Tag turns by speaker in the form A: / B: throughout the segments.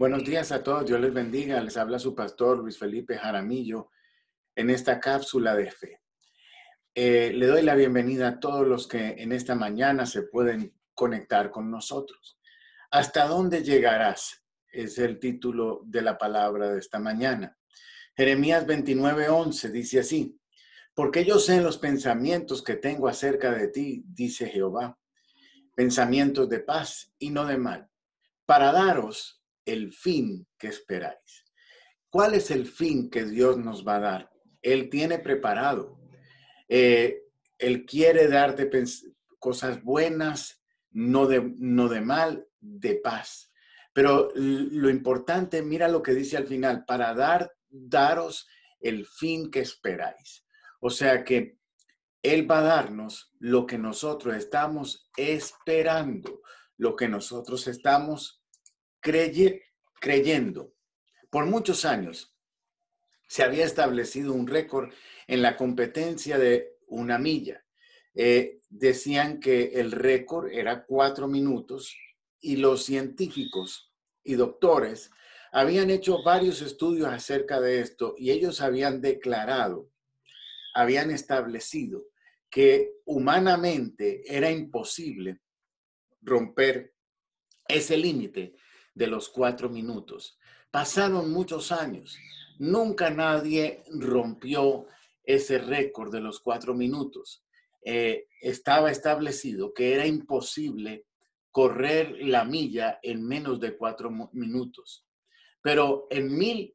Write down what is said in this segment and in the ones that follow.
A: Buenos días a todos, Dios les bendiga. Les habla su pastor Luis Felipe Jaramillo en esta cápsula de fe. Le doy la bienvenida a todos los que en esta mañana se pueden conectar con nosotros. ¿Hasta dónde llegarás? Es el título de la palabra de esta mañana. Jeremías 29:11 dice así: porque yo sé los pensamientos que tengo acerca de ti, dice Jehová, pensamientos de paz y no de mal, para daros el fin que esperáis. ¿Cuál es el fin que Dios nos va a dar? Él tiene preparado. Eh, Él quiere darte cosas buenas, no de mal, de paz. Pero lo importante, mira lo que dice al final, para daros el fin que esperáis. O sea que Él va a darnos lo que nosotros estamos esperando, lo que nosotros estamos creyendo. Por muchos años se había establecido un récord en la competencia de una milla. Decían que el récord era 4 minutos y los científicos y doctores habían hecho varios estudios acerca de esto y ellos habían declarado, habían establecido que humanamente era imposible romper ese límite de los 4 minutos. Pasaron muchos años. Nunca nadie rompió ese récord de los 4 minutos. Estaba establecido que era imposible correr la milla en menos de 4 minutos. Pero en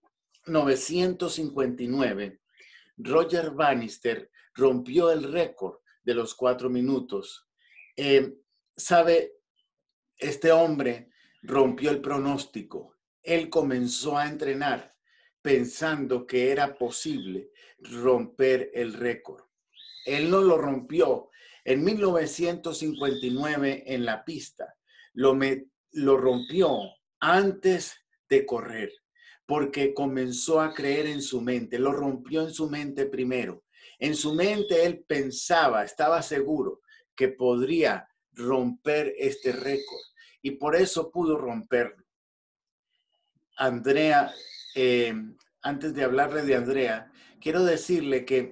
A: 1959, Roger Bannister rompió el récord de los 4 minutos. ¿Sabe? Este hombre rompió el pronóstico. Él comenzó a entrenar pensando que era posible romper el récord. Él no lo rompió. En 1959 en la pista lo rompió antes de correr, porque comenzó a creer en su mente. Lo rompió en su mente primero. En su mente él pensaba, estaba seguro que podría romper este récord y por eso pudo romperlo. Andrea, antes de hablarle de Andrea, quiero decirle que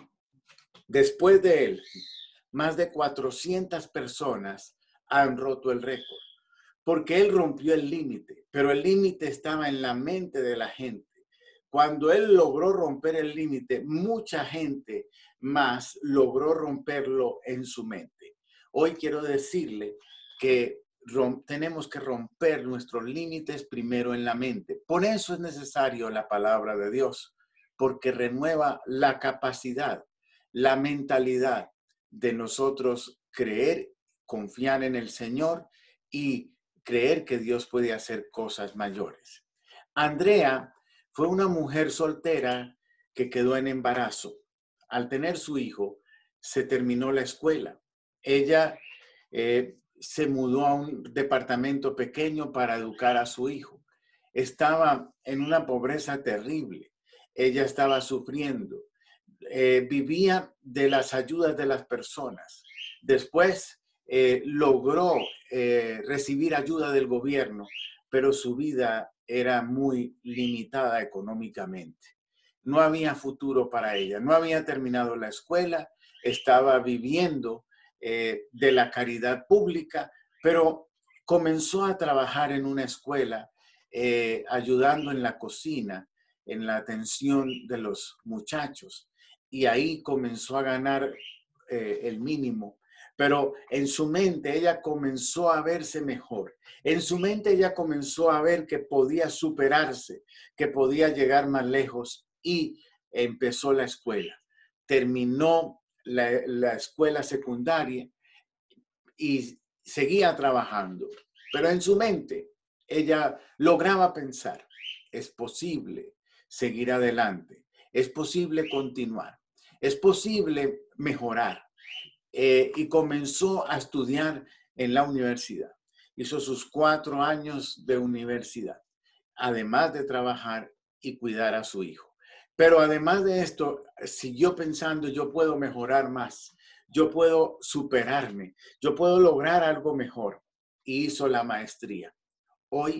A: después de él, más de 400 personas han roto el récord, porque él rompió el límite, pero el límite estaba en la mente de la gente. Cuando él logró romper el límite, mucha gente más logró romperlo en su mente. Hoy quiero decirle que tenemos que romper nuestros límites primero en la mente. Por eso es necesario la palabra de Dios, porque renueva la capacidad, la mentalidad de nosotros creer, confiar en el Señor y creer que Dios puede hacer cosas mayores. Andrea fue una mujer soltera que quedó en embarazo. Al tener su hijo, se terminó la escuela. Ella se mudó a un departamento pequeño para educar a su hijo. Estaba en una pobreza terrible. Ella estaba sufriendo. Vivía de las ayudas de las personas. Después logró recibir ayuda del gobierno, pero su vida era muy limitada económicamente. No había futuro para ella. No había terminado la escuela, estaba viviendo de la caridad pública, pero comenzó a trabajar en una escuela, ayudando en la cocina, en la atención de los muchachos. Y ahí comenzó a ganar el mínimo. Pero en su mente ella comenzó a verse mejor. En su mente ella comenzó a ver que podía superarse, que podía llegar más lejos y empezó la escuela. Terminó la escuela secundaria y seguía trabajando. Pero en su mente ella lograba pensar, es posible seguir adelante, es posible continuar, es posible mejorar. Y comenzó a estudiar en la universidad. Hizo sus 4 años de universidad, además de trabajar y cuidar a su hijo. Pero además de esto, siguió pensando, yo puedo mejorar más, yo puedo superarme, yo puedo lograr algo mejor. Y hizo la maestría. Hoy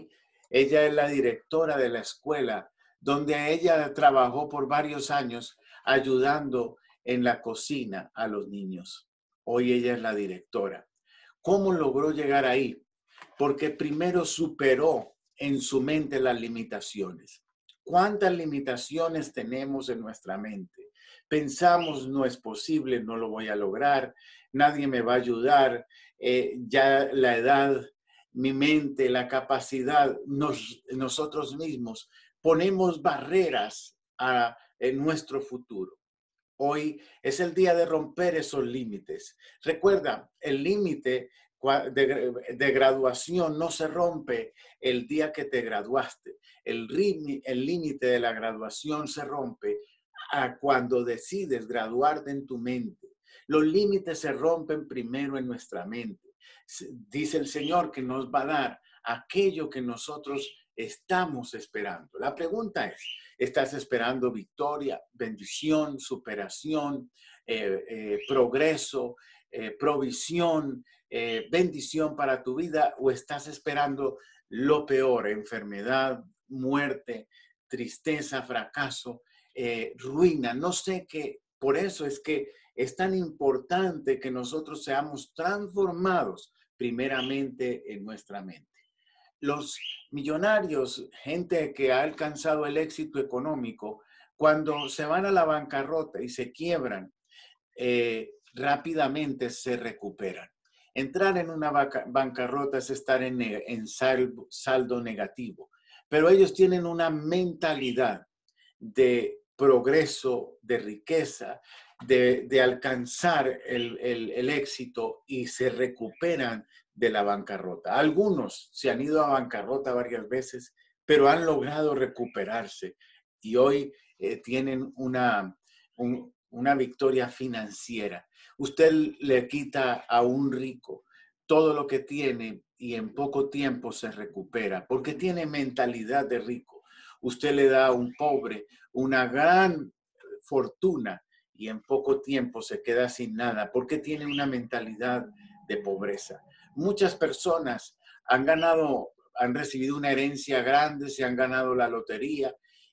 A: Ella es la directora de la escuela, donde ella trabajó por varios años ayudando en la cocina a los niños. Hoy ella es la directora. ¿Cómo logró llegar ahí? Porque primero superó en su mente las limitaciones. ¿Cuántas limitaciones tenemos en nuestra mente? Pensamos, no es posible, no lo voy a lograr, nadie me va a ayudar, ya la edad, mi mente, la capacidad, nosotros mismos ponemos barreras en nuestro futuro. Hoy es el día de romper esos límites. Recuerda, el límite de graduación no se rompe el día que te graduaste. El límite de la graduación se rompe cuando decides graduarte en tu mente. Los límites se rompen primero en nuestra mente. Dice el Señor que nos va a dar aquello que nosotros estamos esperando. La pregunta es, ¿estás esperando victoria, bendición, superación, progreso, provisión, bendición para tu vida, o estás esperando lo peor, enfermedad, muerte, tristeza, fracaso, ruina? No sé qué. Por eso es que es tan importante que nosotros seamos transformados primeramente en nuestra mente. Los millonarios, gente que ha alcanzado el éxito económico, cuando se van a la bancarrota y se quiebran, rápidamente se recuperan. Entrar en una bancarrota es estar en saldo negativo, pero ellos tienen una mentalidad de progreso, de riqueza, de alcanzar el éxito, y se recuperan de la bancarrota. Algunos se han ido a bancarrota varias veces, pero han logrado recuperarse y hoy tienen una victoria financiera. Usted le quita a un rico todo lo que tiene y en poco tiempo se recupera porque tiene mentalidad de rico. Usted le da a un pobre una gran fortuna y en poco tiempo se queda sin nada porque tiene una mentalidad de pobreza. Muchas personas han recibido una herencia grande, se han ganado la lotería,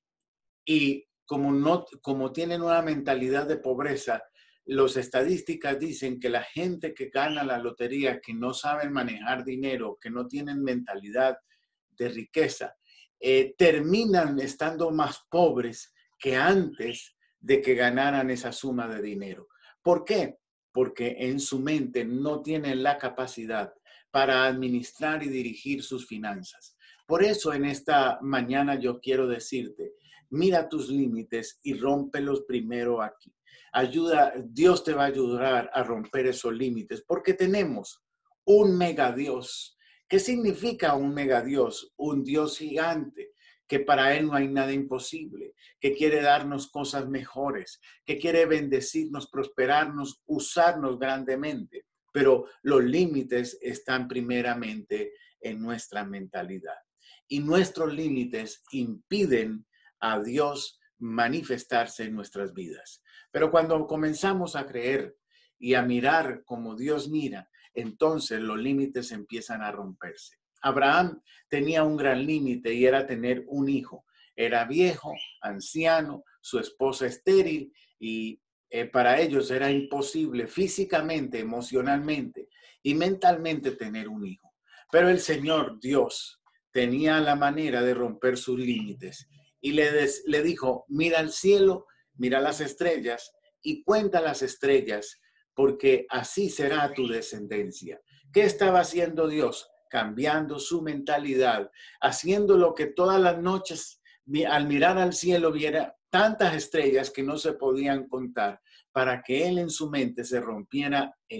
A: y como tienen una mentalidad de pobreza, las estadísticas dicen que la gente que gana la lotería, que no saben manejar dinero, que no tienen mentalidad de riqueza, terminan estando más pobres que antes de que ganaran esa suma de dinero. ¿Por qué? Porque en su mente no tienen la capacidad para administrar y dirigir sus finanzas. Por eso en esta mañana yo quiero decirte, mira tus límites y rómpelos primero aquí. Dios te va a ayudar a romper esos límites porque tenemos un mega Dios. ¿Qué significa un mega Dios? Un Dios gigante, que para Él no hay nada imposible, que quiere darnos cosas mejores, que quiere bendecirnos, prosperarnos, usarnos grandemente. Pero los límites están primeramente en nuestra mentalidad. Y nuestros límites impiden a Dios manifestarse en nuestras vidas. Pero cuando comenzamos a creer y a mirar como Dios mira, entonces los límites empiezan a romperse. Abraham tenía un gran límite y era tener un hijo. Era viejo, anciano, su esposa estéril y para ellos era imposible físicamente, emocionalmente y mentalmente tener un hijo. Pero el Señor Dios tenía la manera de romper sus límites y le dijo, mira al cielo, mira las estrellas y cuenta las estrellas, porque así será tu descendencia. ¿Qué estaba haciendo Dios? Cambiando su mentalidad, haciendo lo que todas las noches al mirar al cielo viera tantas estrellas que no se podían contar, para que él en su mente se rompiera el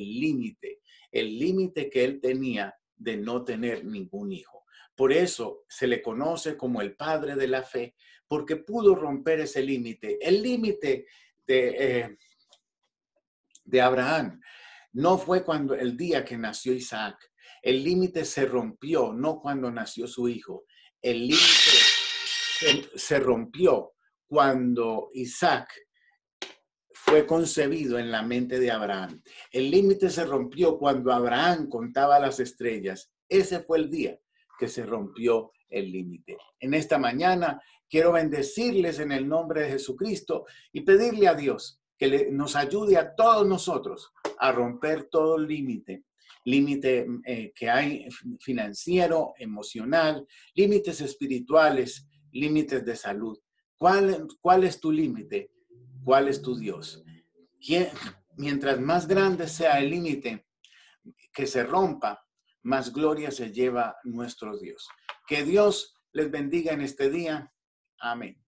A: límite que él tenía de no tener ningún hijo. Por eso se le conoce como el padre de la fe, porque pudo romper ese límite. El límite de Abraham no fue cuando el día que nació Isaac. El límite se rompió, no cuando nació su hijo. El límite se rompió cuando Isaac fue concebido en la mente de Abraham. El límite se rompió cuando Abraham contaba las estrellas. Ese fue el día que se rompió el límite. En esta mañana quiero bendecirles en el nombre de Jesucristo y pedirle a Dios que nos ayude a todos nosotros a romper todo límite que hay financiero, emocional, límites espirituales, límites de salud. ¿Cuál es tu límite? ¿Cuál es tu Dios? Mientras más grande sea el límite que se rompa, más gloria se lleva nuestro Dios. Que Dios les bendiga en este día. Amén.